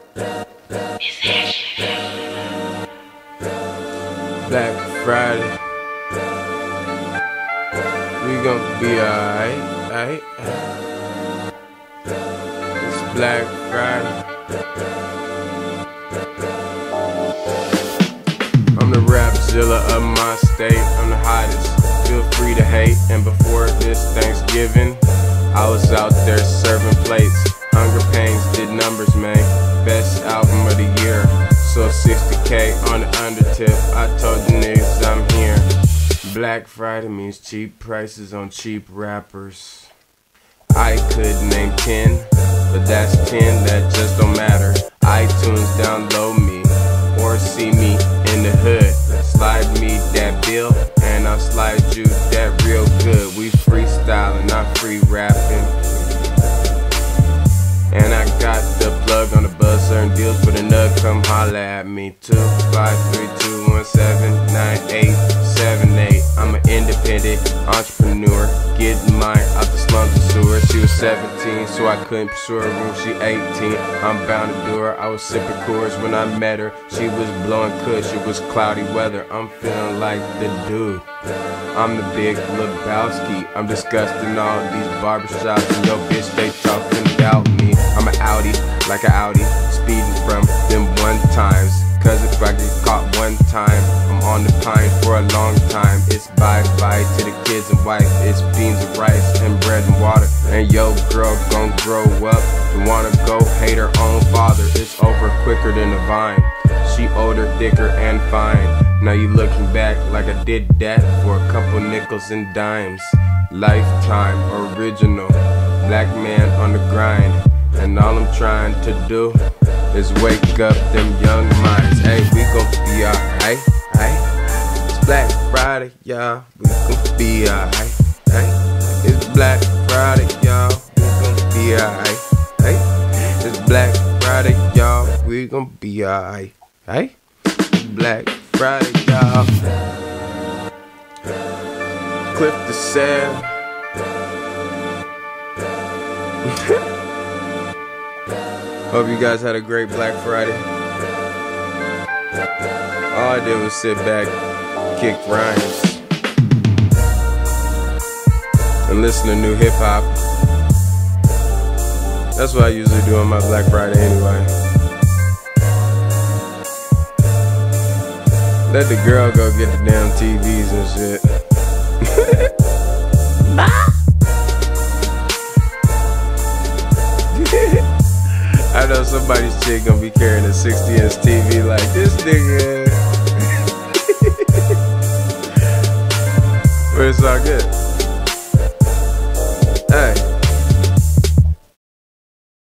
Black Friday, we gon' be alright, alright. It's Black Friday. I'm the rapzilla of my state, I'm the hottest. Feel free to hate, and before this Thanksgiving, I was out there serving plates. Hunger Pains did numbers, man. Best album of the year. So 60K on the undertip. I told the niggas I'm here. Black Friday means cheap prices on cheap rappers. I could name 10, but that's 10 that just don't matter. iTunes download me or see me in the hood. Slide me that bill and I'll slide you that real good. We freestyling, not free rapping. And I got the plug on the buzz, certain deals for the nug, come holla at me. 25321798878. I'm an independent entrepreneur, getting mine out the slums and sewers. She was 17, so I couldn't pursue her room. She 18, I'm bound to do her. I was sipping Coors when I met her. She was blowing kush, it was cloudy weather. I'm feeling like the dude. I'm the big Lebowski. I'm disgusting all these barbershops, and yo bitch, they talking about me. I'm an Audi, like an Audi, speeding from them one times. Cause if I get caught one time, I'm on the pine for a long time. It's bye-bye to the kids and wife. It's beans and rice and bread and water. And yo girl gon' grow up and wanna go hate her own father. It's over quicker than a vine. She older, thicker, and fine. Now you looking back like I did that for a couple nickels and dimes. Lifetime original, black man on the grind. And all I'm trying to do is wake up them young minds. Hey, we gon' be alright, right? It's Black Friday, y'all. We gon' be alright, right? It's Black Friday, y'all. We gon' be alright, right? It's Black Friday, y'all. We gon' be alright, right? It's Black Friday, y'all. Cliff the Sand. Hope you guys had a great Black Friday. All I did was sit back, kick rhymes, and listen to new hip hop. That's what I usually do on my Black Friday anyway. Let the girl go get the damn TVs and shit. I know somebody's chick gonna be carrying a 60-inch TV like this nigga. But it's all good.